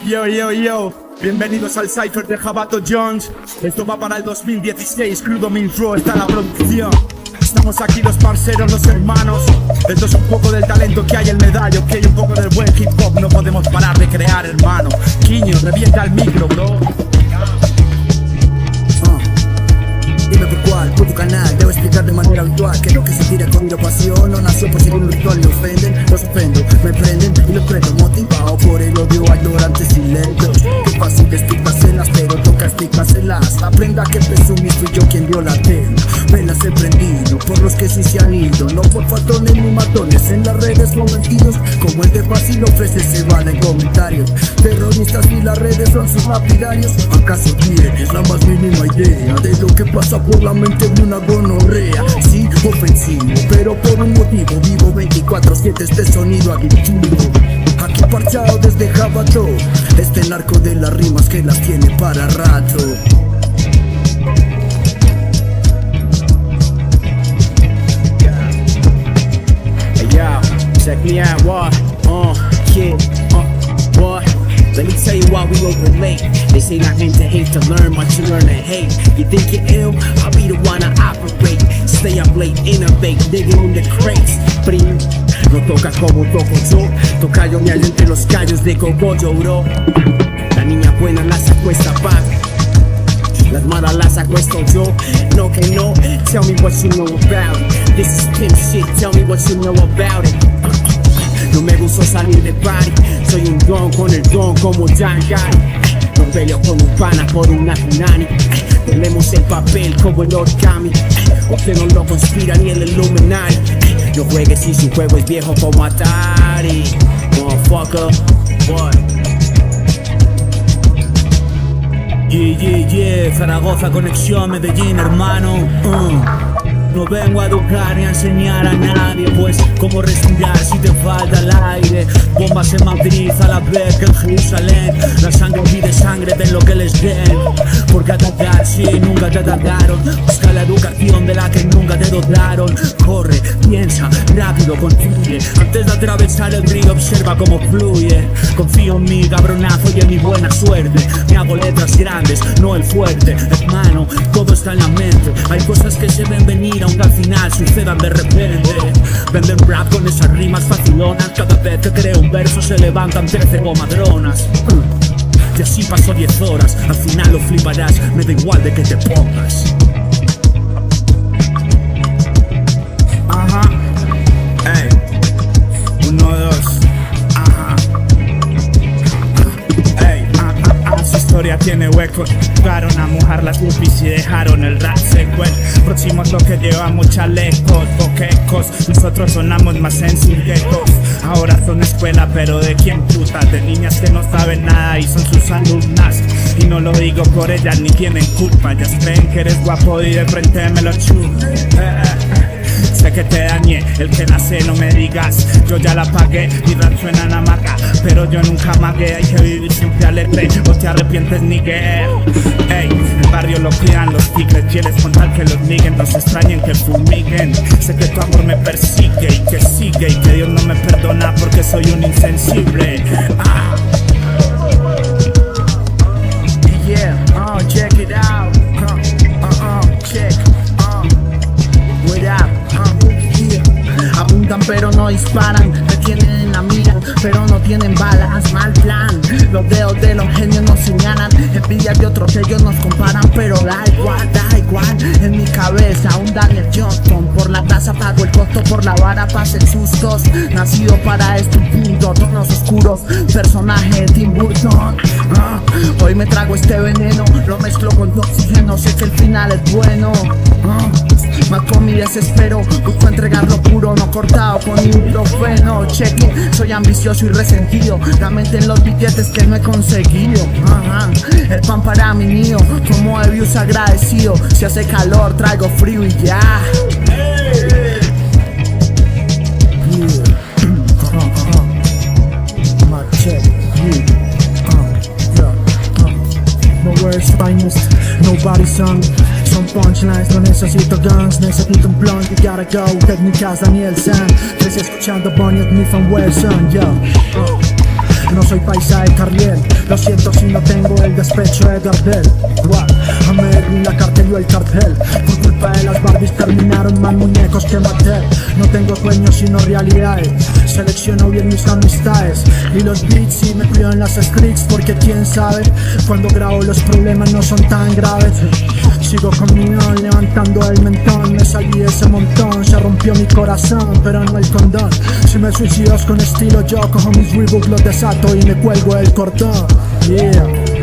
Yo, bienvenidos al Cypher de Jabato Jones. Esto va para el 2016, Crudo Minfro está en la producción. Estamos aquí los parceros, los hermanos. Esto es un poco del talento que hay en Medallo, que hay un poco del buen hip hop. No podemos parar de crear, hermano. Quiño, revienta el micro, bro. Dime por cuál, por tu canal, debo explicar de manera habitual que lo que se tira con mi pasión no nació por seguir un ritual. Me ofenden, los ofendo, me prenden y los prendo, motivado por el odio a ignorantes y lentos. Qué fácil es picárselas, pero toca explicárselas. La prenda que presumí fui yo quien dio la tela. Velas he prendido por los que sí se han ido, no por faltones ni matones en las redes convertidos. Como el de fácil ofrece se vale en comentarios. Terroristas y las redes son sus lapidarios. ¿Acaso tienes la más mínima idea de lo que pasa por la mente de una gonorrea? Sí, ofensivo, pero por un motivo. Vivo 24/7 este sonido adictivo. Aquí parchado desde Jabato, este narco de las rimas que las tiene para rato. Check me out, what? Yeah, what? Let me tell you why we overlate. They say la gente hate to learn, but you learn to hate. You think you're ill? I'll be the one to operate. Stay up late, innovate, digging in the crates. Prim, no toca como toco yo. Toca yo me hallo entre los callos de cogollo, bro. La niña buena la saco esta paga. Las malas las acuesto yo. No que no, tell me what you know about it. This is pimp shit, tell me what you know about it. No me gusta salir de party, soy un don con el don como Jan Gary. No peleo con un pana por una punani. Tenemos el papel como el origami. Usted no lo conspira ni el Illuminati. No juegues si su juego es viejo como Atari. Motherfucker, what? Yeah, Zaragoza, conexión, Medellín, hermano. No vengo a educar ni a enseñar a nadie, pues cómo respirar si te falta el aire. Bombas en Madrid, a la vez que en Jerusalén. La sangre pide sangre de lo que les den. Porque atacar si nunca te atacaron. Busca la educación de la que nunca te dotaron. Corre, piensa, rápido, confíe. Antes de atravesar el río observa cómo fluye. Confío en mi cabronazo y en mi buena suerte. Me hago letras grandes, no el fuerte. Hermano, todo está en la mente. Hay cosas que se ven venir aunque al final sucedan de repente. Venden rap con esas rimas facilonas. Cada vez que creo un verso se levantan 13 gomadronas. Y así paso 10 horas, al final lo fliparás. Me da igual de que te pongas. Ajá. Ey, 1, 2. Ajá. Ey, su historia tiene huecos. Jugaron a mojar las groupies y dejaron el rap seco. Próximos lo que llevamos chalecos, boquecos. Nosotros sonamos más sencillos. Ahora son escuela, pero ¿de quién puta? De niñas que no saben nada y son sus alumnas. Y no lo digo por ellas, ni tienen culpa. Ellas creen que eres guapo y de frente me lo chupo. Sé que te dañé, el que nace no me digas. Yo ya la pagué, mi rap suena en amarga, pero yo nunca magué. Hay que vivir siempre alegre, o te arrepientes ni que. Ey, el barrio lo cuidan los tigres. Quieres contar que los miguen, no se extrañen que fumiguen. Sé que tu amor me persigue y que sigue, y que Dios no me perdona porque soy un insensible. Yeah, check it out. Check. What up? Yeah. Apuntan pero no disparan, me tienen en la mira pero no tienen balas. Mal plan, los dedos de los genios nos señalan. Envidia de otros ellos nos comparan, pero da igual. En mi cabeza un Daniel Johnston. Por la plaza pago el costo, por la vara pasen sustos. Nacido para este mundo, tonos oscuros, personaje de Tim Burton. Hoy me trago este veneno, lo mezclo con tu oxígeno. Sé que el final es bueno. Mato mi desespero, busco entregarlo puro, no cortado con ibuprofeno. Check-in, soy ambicioso y resentido. La mente en los billetes que no he conseguido. El pan para mi niño, como de views agradecido. Si hace calor traigo frío y ya. No words finest, nobody's son. Son punchlines, no necesito guns, necesito un blunt, you gotta go. Técnicas Daniel San, crecí escuchando Bonnie Smith and Wilson, yo. No soy paisa de Carliel, lo siento si no tengo el despecho de Gardel. A Merlin la cartel y el cartel. Por culpa de las Barbies terminaron más muñecos que Mattel. No tengo sueños sino realidades. Selecciono bien mis amistades y los beats y me cuido en las streets, porque quién sabe, cuando grabo los problemas no son tan graves. Sigo con mi on, levantando el mentón. Me salí de ese montón, se rompió mi corazón, pero no el condón. Si me suicido con estilo, yo cojo mis Reebok, los desato y me cuelgo el cordón. Yeah.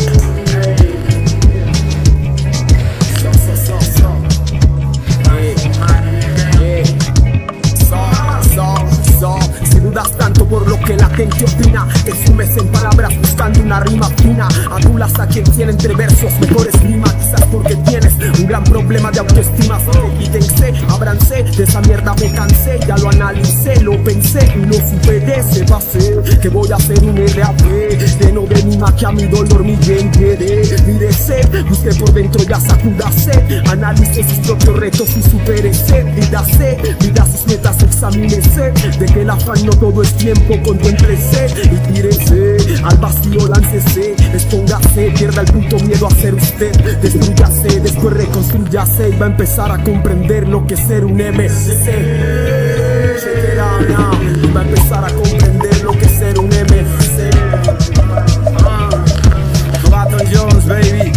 Si dudas tanto por lo que la gente opina, te sumes en palabras buscando una rima fina. Adulas a quien tiene entre versos mejores rimas, quizás porque tienes un gran problema de autoestima. Quítense, ábranse, de esa mierda me cansé. Ya lo analicé, lo pensé y lo supe de ese base. Que voy a hacer un RAP lleno de mima, que a mi dolor mi bien quede. Mírese, busque por dentro, ya sacúdase. Analice sus propios retos y supérese. Dídase, mida sus metas, examínese. De que el afán no todo es tiempo, contémplese y tírese al vacío, láncese, expóngase, pierda el puto miedo a ser usted. Destruyase, después reconstruyase y va a empezar a comprender lo que es ser un MC. Check it out now. Y va a empezar a comprender lo que es ser un MC. Baton Jones, baby.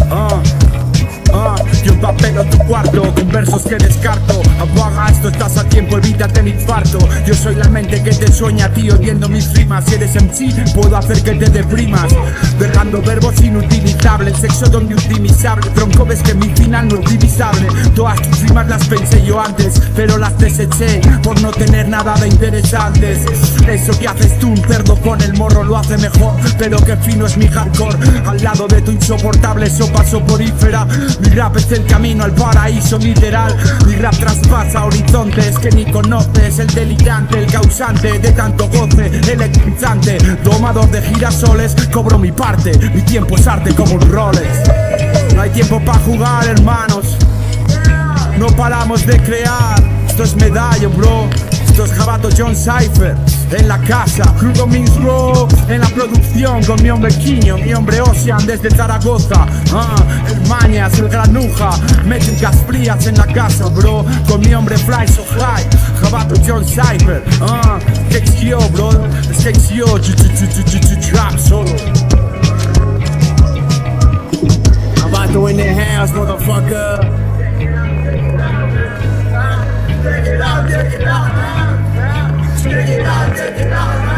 Yo papelo tu cuarto con versos que descarto. Apaga esto, estás a tiempo, evítate el infarto. Yo soy la mente que te sueña a ti oyendo mis rimas. Si eres MC, puedo hacer que te deprimas, dejando verbos inutilizables. Sexo donde utilizable, tronco ves que mi final no es divisable. Todas tus rimas las pensé yo antes, pero las deseché por no tener nada de interesantes. Eso que haces tú, un cerdo con el morro, lo hace mejor, pero que fino es mi hardcore. Al lado de tu insoportable sopa soporífera. Mi rap es el camino al paraíso literal. Mi rap traspasa horizontes que ni conoces. El delirante, el causante de tanto goce, electrizante, domador de girasoles. Cobro mi parte, mi tiempo es arte como un Rolex. No hay tiempo para jugar, hermanos, no paramos de crear. Esto es Medallo, bro. Esto es Jabato John Cypher en la casa, Crudo Means Bro en la producción, con mi hombre Quiño, mi hombre Ocean desde Zaragoza. El Mañas, el Granuja, métricas frías en la casa, bro, con mi hombre Fly So High, Jabato John Cypher. KXO, bro, es KXO, trap solo. Jabato in the house, motherfucker. Check it out, check it out.